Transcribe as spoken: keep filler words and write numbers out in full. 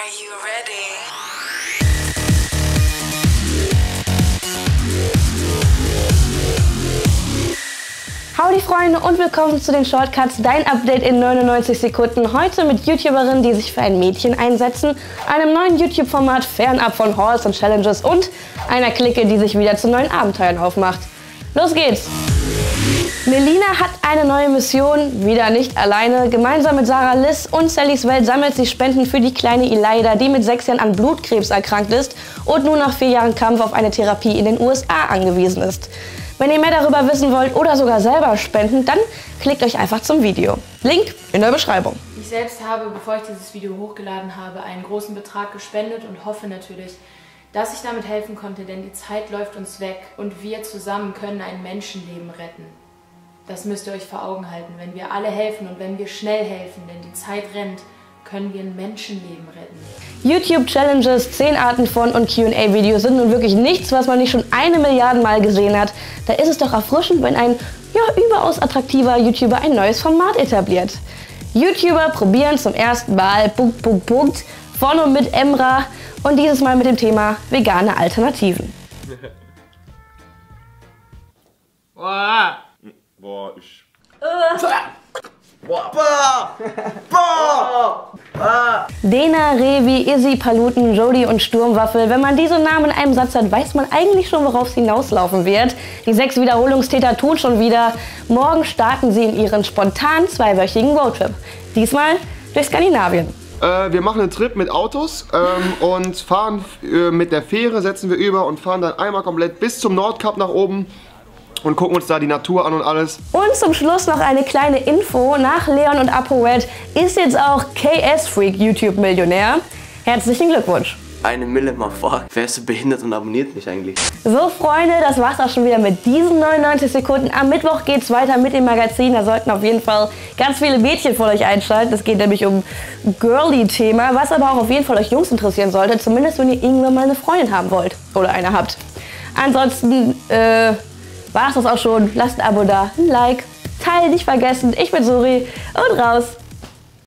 you ready? Howdy Freunde und willkommen zu den Shortcuts, dein Update in neunundneunzig Sekunden. Heute mit YouTuberinnen, die sich für ein Mädchen einsetzen, einem neuen YouTube-Format fernab von Hauls und Challenges und einer Clique, die sich wieder zu neuen Abenteuern aufmacht. Los geht's! Melina hat eine neue Mission, wieder nicht alleine. Gemeinsam mit Sarah Liss und Sallys Welt sammelt sie Spenden für die kleine Elida, die mit sechs Jahren an Blutkrebs erkrankt ist und nun nach vier Jahren Kampf auf eine Therapie in den U S A angewiesen ist. Wenn ihr mehr darüber wissen wollt oder sogar selber spenden, dann klickt euch einfach zum Video. Link in der Beschreibung. Ich selbst habe, bevor ich dieses Video hochgeladen habe, einen großen Betrag gespendet und hoffe natürlich, dass ich damit helfen konnte, denn die Zeit läuft uns weg und wir zusammen können ein Menschenleben retten. Das müsst ihr euch vor Augen halten. Wenn wir alle helfen und wenn wir schnell helfen, denn die Zeit rennt, können wir ein Menschenleben retten. YouTube-Challenges, zehn Arten von und Q und A-Videos sind nun wirklich nichts, was man nicht schon eine Milliarde Mal gesehen hat. Da ist es doch erfrischend, wenn ein ja, überaus attraktiver YouTuber ein neues Format etabliert. YouTuber probieren zum ersten Mal Punkt, Punkt, Punkt von und mit Emra und dieses Mal mit dem Thema vegane Alternativen. Boah, Boah ich... Boah. Boah. Boah. Dena, Revi, Izzy, Paluten, Jody und Sturmwaffel. Wenn man diese Namen in einem Satz hat, weiß man eigentlich schon, worauf es hinauslaufen wird. Die sechs Wiederholungstäter tun schon wieder. Morgen starten sie in ihren spontanen zweiwöchigen Roadtrip. Diesmal durch Skandinavien. Äh, wir machen einen Trip mit Autos ähm, und fahren äh, mit der Fähre, setzen wir über und fahren dann einmal komplett bis zum Nordkap nach oben. Und gucken uns da die Natur an und alles. Und zum Schluss noch eine kleine Info. Nach Leon und ApoRed ist jetzt auch K S Freak YouTube-Millionär. Herzlichen Glückwunsch. Eine Mille mal vor. Wer ist so behindert und abonniert mich eigentlich? So Freunde, das war's auch schon wieder mit diesen neunundneunzig Sekunden. Am Mittwoch geht's weiter mit dem Magazin. Da sollten auf jeden Fall ganz viele Mädchen von euch einschalten. Es geht nämlich um Girly-Thema, was aber auch auf jeden Fall euch Jungs interessieren sollte. Zumindest wenn ihr irgendwann mal eine Freundin haben wollt. Oder eine habt. Ansonsten, äh... war es das auch schon. Lasst ein Abo da, ein Like, teilen nicht vergessen. Ich bin Suri und raus.